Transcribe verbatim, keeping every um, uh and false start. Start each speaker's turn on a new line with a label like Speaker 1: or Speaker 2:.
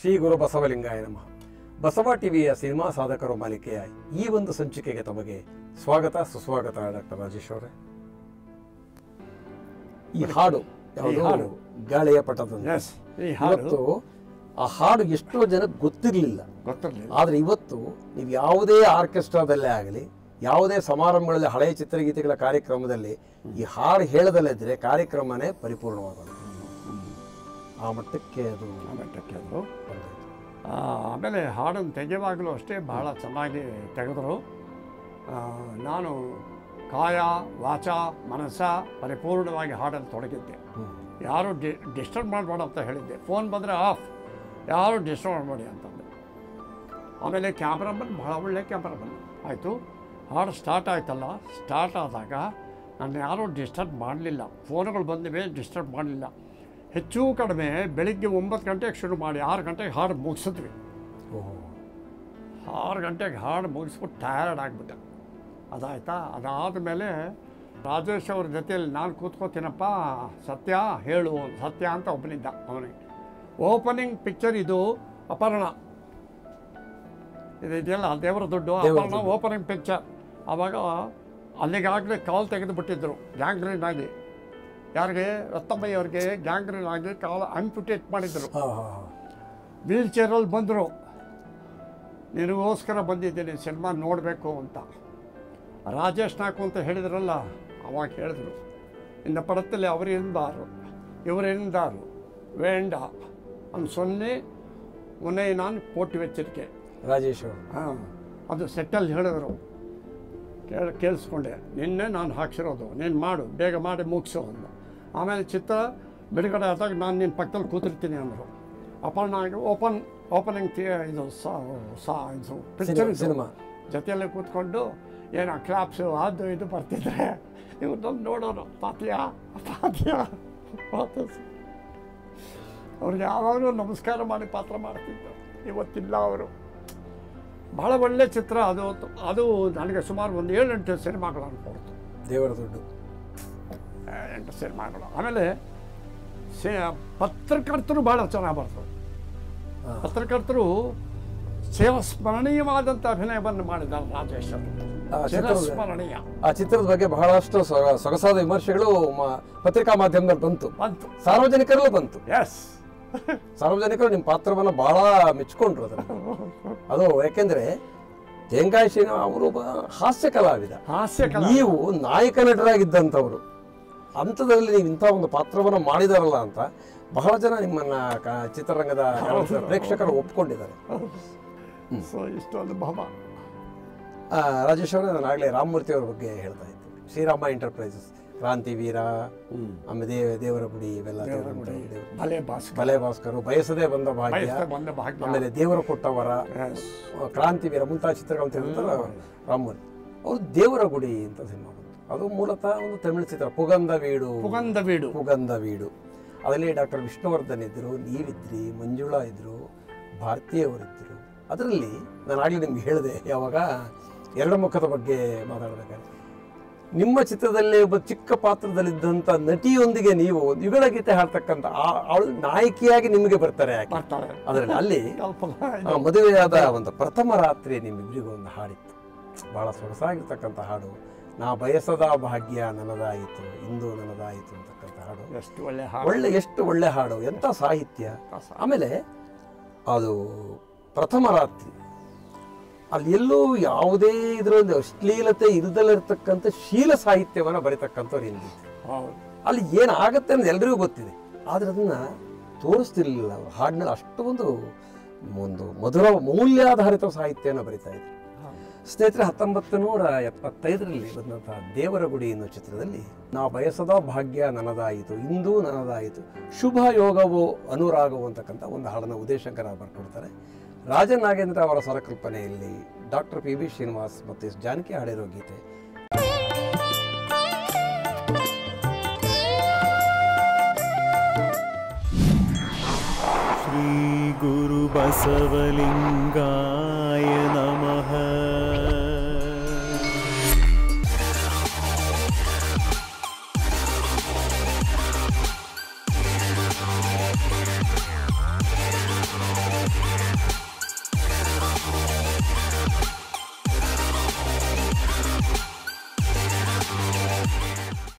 Speaker 1: ಶ್ರೀ ಗುರು ಬಸವಲಿಂಗಾಯ ನಮಃ. ಬಸವ ಟಿವಿಯ ಸಿನಿಮಾ ಸಾಧಕರು ಮಾಲಿಕೆಯ ಈ ಒಂದು ಸಂಚಿಕೆಗೆ ತಮಗೆ ಸ್ವಾಗತ ಸುಸ್ವಾಗತ. ಡಾಕ್ಟರ್ ರಾಜೇಶ್ ಅವರೇ, ಈ ಹಾಡು ಯಾವುದು ಗಾಳಿಯ ಪಟದ ಇವತ್ತು ಆ ಹಾಡು ಎಷ್ಟೋ ಜನಕ್ಕೆ ಗೊತ್ತಿರಲಿಲ್ಲ
Speaker 2: ಗೊತ್ತಿರಲಿಲ್ಲ
Speaker 1: ಆದ್ರೆ ಇವತ್ತು ನೀವು ಯಾವುದೇ ಆರ್ಕೆಸ್ಟ್ರಾದಲ್ಲೇ ಆಗಲಿ ಯಾವುದೇ ಸಮಾರಂಭಗಳಲ್ಲಿ ಹಳೆಯ ಚಿತ್ರಗೀತೆಗಳ ಕಾರ್ಯಕ್ರಮದಲ್ಲಿ ಈ ಹಾಡು ಹೇಳದಲ್ಲಿದ್ರೆ ಕಾರ್ಯಕ್ರಮನೇ ಪರಿಪೂರ್ಣವಾಗೋದು. ಆ ಮಟ್ಟಕ್ಕೆ ಅದು
Speaker 2: ಆ ಮಟ್ಟಕ್ಕೆ ಅದು ಆಮೇಲೆ ಹಾಡನ್ನು ತೆಗೆಯುವಾಗಲೂ ಅಷ್ಟೇ ಬಹಳ ಚೆನ್ನಾಗಿ ತೆಗೆದರು. ನಾನು ಕಾಯ ವಾಚ ಮನಸ್ಸ ಪರಿಪೂರ್ಣವಾಗಿ ಹಾಡನ್ನು ತೊಡಗಿದ್ದೆ. ಯಾರು ಡಿ ಡಿಸ್ಟರ್ಬ್ ಮಾಡಬೇಡ ಅಂತ ಹೇಳಿದ್ದೆ. ಫೋನ್ ಬಂದರೆ ಆಫ್, ಯಾರು ಡಿಸ್ಟರ್ಬ್ ಮಾಡಬೇಡಿ ಅಂತಂದೆ. ಆಮೇಲೆ ಕ್ಯಾಮ್ರಾಮನ್ ಭಾಳ ಒಳ್ಳೆ ಕ್ಯಾಮ್ರಾಮನ್ ಆಯಿತು. ಹಾಡು ಸ್ಟಾರ್ಟ್ ಆಯ್ತಲ್ಲ, ಸ್ಟಾರ್ಟ್ ಆದಾಗ ನಾನು ಯಾರೂ ಡಿಸ್ಟರ್ಬ್ ಮಾಡಲಿಲ್ಲ. ಫೋನ್ಗಳು ಬಂದಿವೆ, ಡಿಸ್ಟರ್ಬ್ ಮಾಡಲಿಲ್ಲ. ಹೆಚ್ಚು ಕಡಿಮೆ ಬೆಳಿಗ್ಗೆ ಒಂಬತ್ತು ಗಂಟೆಗೆ ಶುರು ಮಾಡಿ ಆರು ಗಂಟೆಗೆ ಹಾಡು ಮುಗಿಸಿದ್ವಿ. ಆರು ಗಂಟೆಗೆ ಹಾಡು ಮುಗಿಸ್ಬಿಟ್ಟು ಟಯರ್ಡ್ ಆಗಿಬಿಟ್ಟೆ. ಅದಾಯ್ತಾ. ಅದಾದ ಮೇಲೆ ರಾಜೇಶ್ ಅವ್ರ ಜೊತೆಯಲ್ಲಿ ನಾನು ಕೂತ್ಕೋತೀನಪ್ಪ, ಸತ್ಯ ಹೇಳು ಸತ್ಯ ಅಂತ ಒಬ್ಬನಿದ್ದ. ಅವನಿಗೆ ಓಪನಿಂಗ್ ಪಿಕ್ಚರ್ ಇದು ಅಪರ್ಣ, ಇದು ಇದೆಯಲ್ಲ ದೇವರ ದುಡ್ಡು ಅಪರ್ಣ ಓಪನಿಂಗ್ ಪಿಕ್ಚರ್. ಆವಾಗ ಅಲ್ಲಿಗಾಗಲೇ ಕಾಲು ತೆಗೆದು ಬಿಟ್ಟಿದ್ದರು ಗ್ಯಾಂಗ್ರೀನ್ ಆಗಿ. ಯಾರಿಗೆ? ರತ್ತಮ್ಮಯ್ಯ ಅವ್ರಿಗೆ ಗ್ಯಾಂಗ್ರೀನ್ ಆಗಿ ಕಾಲು ಆಂಪ್ಯುಟೇಟ್ ಮಾಡಿದರು. ವೀಲ್ ಚೇರಲ್ಲಿ ಬಂದರು. ನಿನಗೋಸ್ಕರ ಬಂದಿದ್ದೀನಿ ಸಿನಿಮಾ ನೋಡಬೇಕು ಅಂತ. ರಾಜೇಶ್ ನಾಯ್ಕು ಅಂತ ಹೇಳಿದ್ರಲ್ಲ, ಅವಾಗ ಹೇಳಿದ್ರು, இந்த படத்தில் அவர் இருந்தார் இவர் இருந்தார் வேண்டா அந்த சொன்னே உன்னை ನಾನು போட்டு வச்சிருக்கேன்
Speaker 1: ರಾಜೇಶ್ ಅವರು.
Speaker 2: ಹಾಂ, ಅದು ಸೆಟ್ಟಲ್ಲಿ ಹೇಳಿದ್ರು. ಕೇಳ ಕೇಳಿಸ್ಕೊಂಡೆ ನಿನ್ನೆ ನಾನು ಹಾಕ್ಸಿರೋದು, ನೀನು ಮಾಡು, ಬೇಗ ಮಾಡಿ ಮುಗಿಸು ಅಂದ. ಆಮೇಲೆ ಚಿತ್ರ ಬಿಡುಗಡೆ ಆದಾಗ ನಾನು ನಿನ್ನ ಪಕ್ಕದಲ್ಲಿ ಕೂತಿರ್ತೀನಿ ಅಂದರು. ಅಪರ್ಣ ಓಪನ್ ಓಪನಿಂಗ್ ಥಿಯೇ ಇದು ಸಾ ಇದು ಪಿಕ್ಚರ್
Speaker 1: ಸಿನಿಮಾ
Speaker 2: ಜೊತೆಯಲ್ಲೇ ಕೂತ್ಕೊಂಡು ಏನೋ ಕ್ಲಾಪ್ಸು ಅದು ಇದು ಬರ್ತಿದ್ರೆ ಇವ್ರನ್ನ ನೋಡೋರು. ಪಾತ್ಯ ಪಾತ್ಯ ಪಾತ್ರ ಅವ್ರಿಗೆ ಯಾವಾಗಲೂ ನಮಸ್ಕಾರ ಮಾಡಿ ಪಾತ್ರ ಮಾಡ್ತಿದ್ರು. ಇವತ್ತಿಲ್ಲ ಅವರು. ಭಾಳ ಒಳ್ಳೆ ಚಿತ್ರ ಅದು. ಅದು ನನಗೆ ಸುಮಾರು ಒಂದು ಏಳು ಎಂಟು ಸಿನಿಮಾಗಳನ್ನು ಕೊಡ್ತು.
Speaker 1: ದೇವರ ದುಡ್ಡು
Speaker 2: ಎಂಟು ಸಿನಿಮಾಗಳು. ಆಮೇಲೆ ಸೇ ಪತ್ರಕರ್ತರು ಭಾಳ ಚೆನ್ನಾಗಿ ಬರ್ತದೆ. ಪತ್ರಕರ್ತರು ಸೇವಾ ಸ್ಮರಣೀಯವಾದಂಥ ಅಭಿನಯವನ್ನು ಮಾಡಿದ್ದಾರೆ ರಾಜೇಶ್ ಅವರು. ಸ್ಮರಣೀಯ.
Speaker 1: ಆ ಚಿತ್ರದ ಬಗ್ಗೆ ಬಹಳಷ್ಟು ಸೊಗಸಾದ ವಿಮರ್ಶೆಗಳು ಪತ್ರಿಕಾ ಮಾಧ್ಯಮದಲ್ಲಿ ಬಂತು
Speaker 2: ಬಂತು
Speaker 1: ಸಾರ್ವಜನಿಕರಲ್ಲೂ ಬಂತು.
Speaker 2: ಎಸ್,
Speaker 1: ಸಾರ್ವಜನಿಕರು ನಿಮ್ಮ ಪಾತ್ರವನ್ನು ಬಹಳ ಮೆಚ್ಕೊಂಡ್ರು ಅದನ್ನು. ಅದು ಯಾಕೆಂದ್ರೆ ತೇಂಗಾಯಿ ಶ್ರೀನಿವಾಸ ಅವರು ಹಾಸ್ಯ ಕಲಾವಿದ,
Speaker 2: ಹಾಸ್ಯ ಕಲಾ.
Speaker 1: ನೀವು ನಾಯಕ ನಟರಾಗಿದ್ದಂಥವ್ರು. ಅಂಥದ್ರಲ್ಲಿ ನೀವು ಇಂಥ ಒಂದು ಪಾತ್ರವನ್ನು ಮಾಡಿದಾರಲ್ಲ ಅಂತ ಬಹಳ ಜನ ನಿಮ್ಮನ್ನ ಚಿತ್ರರಂಗದ ಪ್ರೇಕ್ಷಕರು ಒಪ್ಕೊಂಡಿದ್ದಾರೆ.
Speaker 2: ಸೊ ಇಷ್ಟೊಂದು ಭಾವ.
Speaker 1: ರಾಜೇಶ್ ಅವರೇ, ನಾನು ಆಗಲೇ ರಾಮಮೂರ್ತಿ ಅವ್ರ ಬಗ್ಗೆ ಹೇಳ್ತಾ ಇದ್ದೆ. ಶ್ರೀರಾಮ ಎಂಟರ್ಪ್ರೈಸಸ್, ಕ್ರಾಂತಿವೀರ, ಆಮೇಲೆ ದೇವ ದೇವರ ಗುಡಿ, ಇವೆಲ್ಲ
Speaker 2: ಬಲೆ ಭಾಸ್ಕರ್,
Speaker 1: ಬಲೆ ಭಾಸ್ಕರು, ಬಯಸದೇ ಬಂದ ಭಾಗ್ಯ,
Speaker 2: ಬಂದ ಭಾಗ್ಯ,
Speaker 1: ಆಮೇಲೆ ದೇವರ ಕೊಟ್ಟವರ, ಕ್ರಾಂತಿವೀರ ಮುಂತಾದ ಚಿತ್ರಗಳು ತಿಳಿದ್ರೆ ರಾಮಮೂರ್ತಿ ಅವರು ದೇವರ ಗುಡಿ ಅಂತ ಸಿನಿಮಾ ಬಂತು. ಅದು ಮೂಲತಃ ಒಂದು ತಮಿಳು ಚಿತ್ರ. ಪುಗಂದ ವೀಡು
Speaker 2: ಪುಗಂದ ವೀಡು
Speaker 1: ಪುಗಂದ ವೀಡು ಅದರಲ್ಲಿ ಡಾಕ್ಟರ್ ವಿಷ್ಣುವರ್ಧನ್ ಇದ್ರು, ನೀವಿದ್ರಿ, ಮಂಜುಳಾ ಇದ್ರು, ಭಾರತೀಯವರಿದ್ದರು. ಅದರಲ್ಲಿ ನಾನು ಆಗಲಿ ನಿಮ್ಗೆ ಹೇಳಿದೆ, ಯಾವಾಗ ಎರಡು ಮುಖದ ಬಗ್ಗೆ ಮಾತಾಡಬೇಕಾದ್ರೆ, ನಿಮ್ಮ ಚಿತ್ರದಲ್ಲಿ ಒಬ್ಬ ಚಿಕ್ಕ ಪಾತ್ರದಲ್ಲಿದ್ದಂಥ ನಟಿಯೊಂದಿಗೆ ನೀವು ಯುಗಳ ಗೀತೆ ಹಾಡ್ತಕ್ಕಂಥ ಅವಳು ನಾಯಕಿಯಾಗಿ ನಿಮಗೆ ಬರ್ತಾರೆ. ಅದರಲ್ಲಿ ಅಲ್ಲಿ ಮದುವೆಯಾದ ಒಂದು ಪ್ರಥಮ ರಾತ್ರಿ ನಿಮ್ಮಿಬ್ಬರಿಗೂ ಒಂದು ಹಾಡಿತ್ತು, ಬಹಳ ಸೊಗಸಾಗಿರ್ತಕ್ಕಂಥ ಹಾಡು. ನಾ ಬಯಸದ ಭಾಗ್ಯ ನನ್ನದಾಯಿತು, ಇಂದು ನನ್ನದಾಯಿತು ಅಂತಕ್ಕಂಥ ಹಾಡು.
Speaker 2: ಎಷ್ಟು ಒಳ್ಳೆ
Speaker 1: ಒಳ್ಳೆ ಎಷ್ಟು ಒಳ್ಳೆ ಹಾಡು, ಎಂಥ ಸಾಹಿತ್ಯ. ಆಮೇಲೆ ಅದು ಪ್ರಥಮ ರಾತ್ರಿ, ಅಲ್ಲಿ ಎಲ್ಲೂ ಯಾವುದೇ ಇದರಲ್ಲಿ ಅಶ್ಲೀಲತೆ ಇರದಲ್ಲಿರ್ತಕ್ಕಂಥ ಶೀಲ ಸಾಹಿತ್ಯವನ್ನು ಬರೀತಕ್ಕಂಥವ್ರು ಹಿಂದಿ. ಅಲ್ಲಿ ಏನಾಗತ್ತೆ ಅನ್ನೋದು ಎಲ್ರಿಗೂ ಗೊತ್ತಿದೆ, ಆದರೆ ಅದನ್ನ ತೋರಿಸ್ತಿರ್ಲಿಲ್ಲ ಅವರು. ಹಾಡಿನಲ್ಲಿ ಅಷ್ಟೊಂದು ಒಂದು ಮಧುರ ಮೌಲ್ಯಾಧಾರಿತ ಸಾಹಿತ್ಯವನ್ನು ಬರಿತಾ ಇದ್ರು. ಸ್ನೇಹಿತರೆ, ಹತ್ತೊಂಬತ್ತು ನೂರ ಎಪ್ಪತ್ತೈದರಲ್ಲಿ ಬಂದಂತಹ ದೇವರ ಗುಡಿ ಎನ್ನುವ ಚಿತ್ರದಲ್ಲಿ ನಾ ಬಯಸದ ಭಾಗ್ಯ ನನ್ನದಾಯಿತು, ಇಂದು ನನ್ನದಾಯಿತು, ಶುಭ ಯೋಗವೋ ಅನುರಾಗವೋ ಅಂತಕ್ಕಂಥ ಒಂದು ಹಾಡನ್ನು ಉದಯಶಂಕರ ಬರ್ಕೊಡ್ತಾರೆ. ರಾಜನಾಗೇಂದ್ರ ಅವರ ಸ್ವರಕಲ್ಪನೆಯಲ್ಲಿ ಡಾಕ್ಟರ್ ಪಿ ಬಿ ಶ್ರೀನಿವಾಸ್ ಮತ್ತು ಎಸ್ ಜಾನಕಿ ಹಾಡಿರೋ ಗೀತೆ.
Speaker 3: ಶ್ರೀ ಗುರು ಬಸವಲಿಂಗಾಯ ನಮಃ.